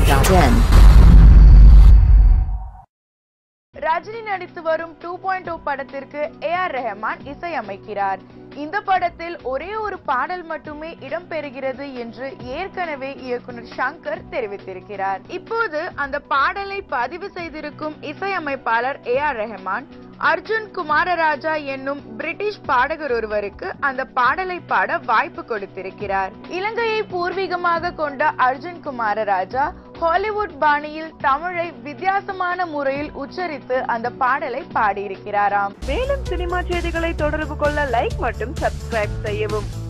rajini.in. Rajini நடித்து வரும் 2.0 படத்திற்கு ஏஆர் ரஹ்மான் இசையமைக்கிறார். இந்த படத்தில் ஒரே ஒரு பாடல் மட்டுமே இடம்பெறுகிறது என்று ஏற்கனவே இயக்குனர் சங்கர் தெரிவித்திருக்கிறார். இப்போது அந்த பாடலை பதிவு செய்திருக்கும் இசையமைப்பாளர் ஏஆர் ரஹ்மான் அர்ஜுன் குமாரராஜா என்னும் பிரிட்டிஷ் பாடகர் ஒருவருக்கு அந்த பாடலை பாட வாய்ப்பு கொடுத்திருக்கிறார். இலங்கையை பூர்வீகமாக கொண்ட அர்ஜுன் குமாரராஜா ஹாலிவுட் பாணியில் தமிழை வித்தியாசமான முறையில் உச்சரித்து அந்த பாடலை பாடியிருக்கிறாராம். மேலும் சினிமா செய்திகளை தொடர்பு கொள்ள லைக் மற்றும் சப்ஸ்கிரைப் செய்யவும்.